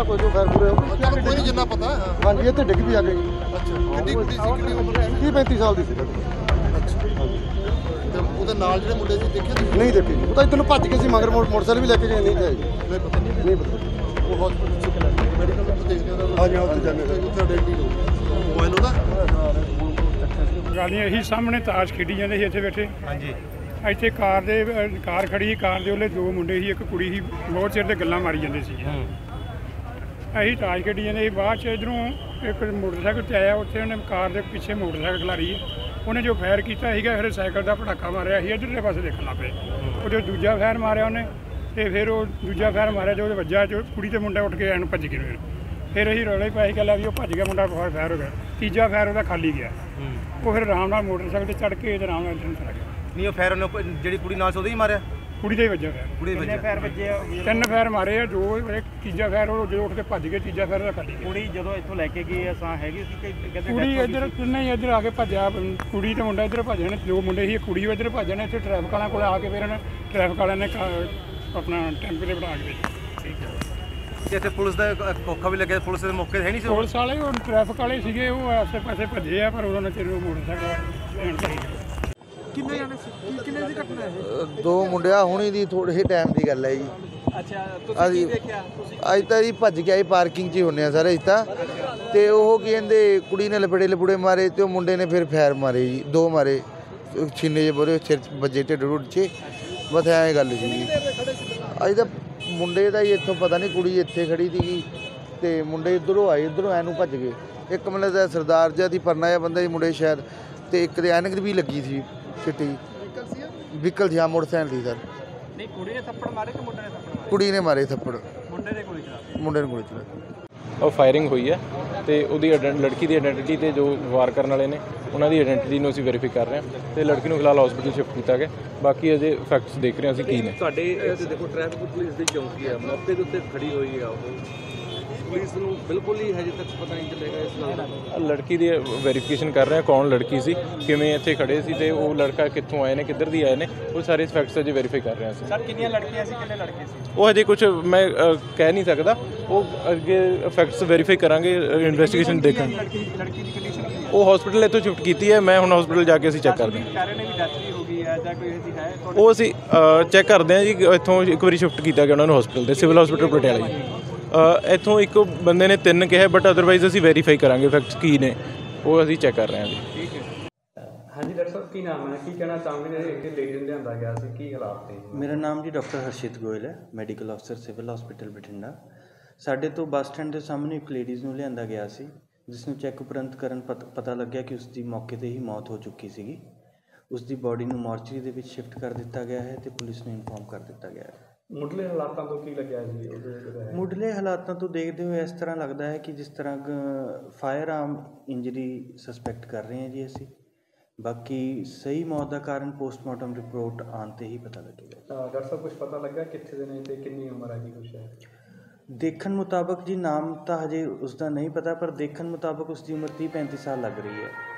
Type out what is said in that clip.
ਕੋਈ ਜੋ ਫਾਇਰ ਪੂਰੇ ਚਲੋ ਕੋਈ ਨਹੀਂ ਜਿੰਨਾ ਪਤਾ ਹੈ। ਹਾਂਜੀ ਇੱਥੇ ਡਿੱਗ ਵੀ ਆ ਗਈ। ਅੱਛਾ ਕਿੰਨੀ ਕੁੜੀ ਸੀ, ਕਿੰਨੀ ਉਮਰ ਸੀ? 30-35 ਸਾਲ ਦੀ ਸੀ। ਅੱਛਾ ਤੇ ਉਹਦੇ ਨਾਲ ਜਿਹੜੇ ਮੁੰਡੇ ਸੀ ਦੇਖੇ ਤੁਸੀਂ? ਨਹੀਂ ਦੇਖੀ ਜੀ, ਉਹ ਤਾਂ ਇੱਧਰ ਨੂੰ ਭੱਜ ਗਏ ਸੀ ਮਗਰ ਮੋਟਰਸਾਈਕਲ ਵੀ ਲੈ ਕੇ ਗਏ ਨਹੀਂ ਤੇ ਨਹੀਂ ਪਤਾ ਨਹੀਂ ਪਤਾ। ਉਹ ਹਸਪੀਟਲ ਮੈਡੀਕਲ ਤੋਂ ਦੇਖਦੇ ਉਹਨਾਂ ਨੂੰ। ਹਾਂਜੀ ਉੱਥੇ ਜਾਂਦੇ ਉੱਥੇ ਡੈਡੀ ਮੋਬਾਈਲ ਉਹਦਾ ਗੱਲ ਨਹੀਂ ਇਹੀ ਸਾਹਮਣੇ ਤਾਸ਼ ਖੇਡੀ ਜਾਂਦੇ ਸੀ ਇੱਥੇ ਬੈਠੇ। ਹਾਂਜੀ ਇੱਥੇ ਕਾਰ ਖੜੀ, ਕਾਰ ਦੇ ਉਹਲੇ ਦੋ ਮੁੰਡੇ ਸੀ, ਇੱਕ ਕੁੜੀ ਸੀ, ਬਹੁਤ ਚਿਰ ਦੇ ਗੱਲਾਂ ਮਾਰੀ ਜਾਂਦੇ ਸੀ। ਅਸੀਂ ਤਾਸ਼ ਖੇਡੀ ਜਾਂਦੇ ਸੀ। ਬਾਅਦ 'ਚ ਇੱਧਰੋਂ ਇੱਕ ਮੋਟਰਸਾਈਕਲ 'ਤੇ ਆਇਆ, ਉੱਥੇ ਉਹਨੇ ਕਾਰ ਦੇ ਪਿੱਛੇ ਮੋਟਰਸਾਈਕਲ ਖਿਲਾਰੀ ਉਹਨੇ ਜੋ ਫਾਇਰ ਕੀਤਾ ਸੀਗਾ, ਫਿਰ ਸਾਈਕਲ ਦਾ ਪਟਾਕਾ ਮਾਰਿਆ ਸੀ, ਇੱਧਰਲੇ ਪਾਸੇ ਦੇਖਣ ਲੱਗ ਪਏ। ਉਹ ਜੋ ਦੂਜਾ ਫਾਇਰ ਮਾਰਿਆ ਉਹਨੇ, ਤੇ ਫਿਰ ਉਹ ਦੂਜਾ ਫਾਇਰ ਮਾਰਿਆ ਜੋ ਉਹਦੇ ਵੱਜਾ, ਜੋ ਕੁੜੀ ਤੇ ਮੁੰਡਾ ਉੱਠ ਕੇ ਐਨ ਭੱਜ ਗਏ। ਫਿਰ ਅਸੀਂ ਰੌਲੇ ਪਾਈ ਗੱਲ ਆ ਵੀ ਉਹ ਭੱਜ ਗਿਆ, ਮੁੰਡਾ ਫਾਇਰ ਹੋ ਗਿਆ। ਤੀਜਾ ਫਾਇਰ ਉਹਦਾ ਖਾਲੀ ਗਿਆ। ਉਹ ਫਿਰ ਆਰਾਮ ਨਾਲ ਮੋਟਰਸਾਈਕਲ 'ਤੇ ਚੜ੍ਹ ਕੇ ਆਰਾਮ ਨਾਲ ਇੱਧਰ ਚਲਾ ਗਿਆ। ਨਹੀਂ ਉਹ ਫਾਇਰ ਉਹਨੇ ਜਿਹੜੀ ਕੁੜੀ ਨਾਲ ਸੀ ਉਹਦੇ ਹੀ ਮਾਰਿਆ? ਕੁੜੀ ਦੇ ਹੀ ਵੱਜਿਆ ਫਾਇਰ। ਕੁੜੀ ਦੇ ਵੱਜਿਆ। ਤਿੰਨ ਫਾਇਰ ਮਾਰੇ ਆ, ਜੋ ਇੱਕ ਤੀਜਾ ਫਾਇਰ ਉਹ ਜਦੋਂ ਉੱਠ ਕੇ ਭੱਜ ਗਏ, ਤੀਜਾ ਫਾਇਰ ਉਹਦਾ ਖਾਲੀ ਗਿਆ। ਕੁੜੀ ਜਦੋਂ ਇੱਥੋਂ ਲੈ ਕੇ ਗਈ ਅਸਾਂ ਹੈਗੀ ਸੀ ਕਿ ਕਹਿੰਦੇ ਕੁੜੀ ਇੱਧਰ ਤਿੰਨੇ ਹੀ ਇੱਧਰ ਆ ਕੇ ਭੱਜਿਆ। ਕੁੜੀ ਤੇ ਮੁੰਡਾ ਇੱਧਰ ਭੱਜੇ ਨੇ, ਦੋ ਮੁੰਡੇ ਸੀ, ਕੁੜੀ ਇੱਧਰ ਭੱਜੇ ਨੇ। ਇੱਥੇ ਟ੍ਰੈਫਿਕ ਵਾਲਿਆਂ ਕੋਲ ਆ ਕੇ ਫਿਰ ਇਹਨੇ ਟ੍ਰੈਫਿਕ ਵਾਲਿਆਂ ਨੇ ਆਪਣਾ ਟੈਂਪੂ 'ਤੇ ਬਿਠਾ ਕੇ ਭੇਜਿਆ। ਤੇ ਇੱਥੇ ਪੁਲਿਸ ਦਾ ਕੋਖਾ ਵੀ ਲੱਗਿਆ, ਪੁਲਿਸ ਦੇ ਮੌਕੇ 'ਤੇ ਹੈ ਨਹੀਂ ਸੀ? ਪੁਲਿਸ ਵਾਲੇ ਉਹ ਟ੍ਰੈਫਿਕ ਵਾਲੇ ਸੀਗੇ, ਉਹ ਆਸੇ ਪਾਸੇ ਭੱਜੇ ਆ, ਪਰ ਉਹਨਾਂ ਨੇ ਚਿਰ ਉਹ ਮੋਟਰਸਾਈਕਲ ਲੈਣ ਚਾਹੀਦਾ। ਕਿੰਨੇ ਜਾਣੇ ਸੀ, ਕਿੰਨੇ ਦੀ ਘਟਨਾ ਹੈ? ਦੋ ਮੁੰਡਿਆਂ ਹੁਣੀ ਦੀ ਥੋੜੇ ਜਿਹੇ ਟਾਈਮ ਦੀ ਗੱਲ ਹੈ ਜੀ। ਅੱਛਾ ਤੁਸੀਂ ਕੀ ਦੇਖਿਆ? ਅੱਜ ਤਾਂ ਜੀ ਭੱਜ ਕੇ ਆਏ, ਪਾਰਕਿੰਗ 'ਚ ਹੀ ਹੁੰਦੇ ਆ ਸਾਰੇ ਅਸੀਂ ਤਾਂ। ਤੇ ਉਹ ਕੀ ਕਹਿੰਦੇ ਕੁੜੀ ਨੇ ਲਪੜੇ ਮਾਰੇ ਤੇ ਉਹ ਮੁੰਡੇ ਨੇ ਫਿਰ ਫਾਇਰ ਮਾਰੇ ਜੀ, ਦੋ ਮਾਰੇ ਛੀਨੇ ਜਿਹੇ ਬੋਰੇ ਸਿਰ 'ਚ ਵੱਜੇ ਢਿੱਡ ਢੁੱਡ 'ਚ। ਬਸ ਐਂ ਗੱਲ ਸੀ ਜੀ। ਅੱਜ ਤਾਂ ਮੁੰਡੇ ਦਾ ਹੀ ਇੱਥੋਂ ਪਤਾ ਨਹੀਂ, ਕੁੜੀ ਇੱਥੇ ਖੜੀ ਸੀਗੀ ਤੇ ਮੁੰਡੇ ਇੱਧਰੋਂ ਆਏ, ਇੱਧਰੋਂ ਐਨੂੰ ਭੱਜ ਗਏ। ਇੱਕ ਮਤਲਬ ਦਾ ਸਰਦਾਰ ਜਿਹਾ ਦੀ ਪਰਨਾ ਜਿਹਾ ਬੰਦਾ ਸੀ ਮੁੰਡੇ ਸ਼ਾਇਦ, ਤੇ ਇੱਕ ਦੇ ਐਨਕ ਵੀ ਲੱਗੀ ਸੀ ਚਿੱਟੀ। ਵਹੀਕਲ ਸੀ, ਹਾਂ ਮੋਟਰਸਾਈਕਲ ਸੀ ਸਰ। ਨਹੀਂ ਕੁੜੀ ਨੇ ਥੱਪੜ ਮਾਰੇ ਕਿ ਮੁੰਡੇ ਨੇ ਥੱਪੜ ਮਾਰੇ? ਕੁੜੀ ਨੇ ਮਾਰੇ ਥੱਪੜ, ਮੁੰਡੇ ਨੇ ਗੋਲੀ ਚਲਾ ਮੁੰਡੇ ਨੂੰ ਗੋਲੀ ਚਲਾਈ। ਉਹ ਫਾਇਰਿੰਗ ਹੋਈ ਹੈ ਤੇ ਉਹਦੀ ਲੜਕੀ ਦੀ ਆਇਡੈਂਟੀਟੀ ਤੇ ਜੋ ਵਾਰ ਕਰਨ ਵਾਲੇ ਨੇ ਉਹਨਾਂ ਦੀ ਆਇਡੈਂਟੀਟੀ ਨੂੰ ਅਸੀਂ ਵੈਰੀਫਾਈ ਕਰ ਰਹੇ ਹਾਂ ਤੇ ਲੜਕੀ ਨੂੰ ਫਿਲਹਾਲ ਹਸਪੀਟਲ ਸ਼ਿਫਟ ਕੀਤਾ ਗਿਆ। ਬਾਕੀ ਅਜੇ ਫੈਕਟਸ ਦੇਖ ਰਹੇ ਹਾਂ ਅਸੀਂ ਕੀ ਨੇ। ਤੁਹਾਡੇ ਇੱਥੇ ਦੇਖੋ ਟ੍ਰੈਫਿਕ ਪੁਲਿਸ ਦੀ ਚੌਂਕੀ ਹੈ, ਮੌਕੇ ਦੇ ਉੱਤੇ ਖੜੀ ਹੋਈ ਆ ਉਹ। ਪੁਲਿਸ ਨੂੰ ਬਿਲਕੁਲ ਹੀ ਹਜੇ ਤੱਕ ਪਤਾ ਨਹੀਂ ਚੱਲੇਗਾ ਇਸ ਗੱਲ ਦਾ। ਲੜਕੀ ਦੀ ਵੈਰੀਫਿਕੇਸ਼ਨ ਕਰ ਰਹੇ ਹਾਂ, ਕੌਣ ਲੜਕੀ ਸੀ, ਕਿਵੇਂ ਇੱਥੇ ਖੜੇ ਸੀ ਤੇ ਉਹ ਲੜਕਾ ਕਿੱਥੋਂ ਆਏ ਨੇ, ਕਿੱਧਰ ਦੀ ਆਏ ਨੇ, ਉਹ ਸਾਰੇ ਫੈਕਟਸ ਅਜੇ ਵੈਰੀਫਾਈ ਕਰ ਰਹੇ ਹਾਂ ਅਸੀਂ। ਸਰ ਕਿੰਨੀਆਂ ਲੜਕੀਆਂ ਸੀ, ਕਿੰਨੇ ਲੜਕੇ ਸੀ? ਉਹ ਹਜੇ ਕੁਝ ਮੈਂ ਕਹਿ ਨਹੀਂ ਸਕਦਾ, ਉਹ ਅੱਗੇ ਫੈਕਟਸ ਵੈਰੀਫਾਈ ਕਰਾਂਗੇ, ਇਨਵੈਸਟੀਗੇਸ਼ਨ ਦੇਖਾਂਗੇ। ਲੜਕੀ ਦੀ ਕੰਡੀਸ਼ਨ ਕੀ ਹੈ? ਉਹ ਹਸਪੀਟਲ ਇੱਥੋਂ ਸ਼ਿਫਟ ਕੀਤੀ ਹੈ, ਮੈਂ ਹੁਣ ਹਸਪੀਟਲ ਜਾ ਕੇ ਅਸੀਂ ਚੈੱਕ ਕਰਦੇ ਹਾਂ। ਕਹਿ ਰਹੇ ਨੇ ਵੀ ਡੈਥ ਵੀ ਹੋ ਗਈ ਹੈ ਜਾਂ ਕੋਈ ਇਹਦੀ ਹੈ? ਉਹ ਅਸੀਂ ਚੈੱਕ ਕਰਦੇ ਹਾਂ ਜੀ। ਇੱਥੋਂ ਇੱਕ ਵਾਰੀ ਸ਼ਿਫਟ ਕੀਤਾ ਗਿਆ ਉਹਨਾਂ ਨੂੰ ਹਸਪੀਟਲ ਦੇ, ਸਿਵਲ ਹਸਪੀਟਲ ਪਟਿਆਲਾ ਜੀ। ਇੱਥੋਂ ਇੱਕ ਬੰਦੇ ਨੇ 3 ਕਿਹਾ, ਬਟ ਅਦਰਵਾਈਜ਼ ਅਸੀਂ ਵੈਰੀਫਾਈ ਕਰਾਂਗੇ ਫੈਕਟਸ ਕੀ ਨੇ, ਉਹ ਅਸੀਂ ਚੈੱਕ ਕਰ ਰਹੇ ਹਾਂ ਜੀ। ਠੀਕ ਹੈ। ਹਾਂਜੀ ਡਾਕਟਰ ਸਾਹਿਬ ਕੀ ਨਾਮ ਹੈ, ਕੀ ਕਹਿਣਾ ਚਾਹੁੰਦੇ ਨੇ? ਇੱਕ ਲੇਡੀ ਨੂੰ ਲਿਆਂਦਾ ਗਿਆ ਸੀ, ਕੀ ਹਾਲਾਤ ਸੀ? ਮੇਰਾ ਨਾਮ ਜੀ ਡਾਕਟਰ ਹਰਸ਼ਿਤ ਗੋਇਲ ਹੈ, ਮੈਡੀਕਲ ਅਫਸਰ ਸਿਵਲ ਹਸਪੀਟਲ ਬਠਿੰਡਾ। ਸਾਡੇ ਤੋਂ ਬੱਸ ਸਟੈਂਡ ਦੇ ਸਾਹਮਣੇ ਇੱਕ ਲੇਡੀਜ਼ ਨੂੰ ਲਿਆਂਦਾ ਗਿਆ ਸੀ, ਜਿਸ ਨੂੰ ਚੈੱਕ ਉਪਰੰਤ ਕਰਨ ਪਤਾ ਲੱਗਿਆ ਕਿ ਉਸ ਦੀ ਮੌਕੇ 'ਤੇ ਹੀ ਮੌਤ ਹੋ ਚੁੱਕੀ ਸੀਗੀ। ਉਸ ਦੀ ਬੋਡੀ ਨੂੰ ਮੋਰਚਰੀ ਦੇ ਵਿੱਚ ਸ਼ਿਫਟ ਕਰ ਦਿੱਤਾ ਗਿਆ ਹੈ ਤੇ ਪੁਲਿਸ ਨੂੰ ਇਨਫੋਰਮ ਕਰ ਦਿੱਤਾ ਗਿਆ ਹੈ। ਮੁੱਢਲੇ ਹਾਲਾਤਾਂ ਤੋਂ ਕੀ ਲੱਗਿਆ ਜੀ? ਮੁੱਢਲੇ ਹਾਲਾਤਾਂ ਤੋਂ ਦੇਖਦੇ ਹੋਏ ਇਸ ਤਰ੍ਹਾਂ ਲੱਗਦਾ ਹੈ ਕਿ ਜਿਸ ਤਰ੍ਹਾਂ ਫਾਇਰ ਆਰਮ ਇੰਜਰੀ ਸਸਪੈਕਟ ਕਰ ਰਹੇ ਹਾਂ ਜੀ ਅਸੀਂ। ਬਾਕੀ ਸਹੀ ਮੌਤ ਦਾ ਕਾਰਨ ਪੋਸਟਮਾਰਟਮ ਰਿਪੋਰਟ ਆਉਣ 'ਤੇ ਹੀ ਪਤਾ ਲੱਗੇਗਾ। ਡਾਕਟਰ ਸਾਹਿਬ ਕੁਝ ਪਤਾ ਲੱਗਾ ਕਿੱਥੇ ਦੇ ਨੇ ਤੇ ਕਿੰਨੀ ਉਮਰ ਹੈ ਜੀ? ਕੁਛ ਹੈ ਦੇਖਣ ਮੁਤਾਬਕ ਜੀ, ਨਾਮ ਤਾਂ ਹਜੇ ਉਸ ਦਾ ਨਹੀਂ ਪਤਾ, ਪਰ ਦੇਖਣ ਮੁਤਾਬਕ ਉਸ ਦੀ ਉਮਰ 30-35 ਸਾਲ ਲੱਗ ਰਹੀ ਹੈ।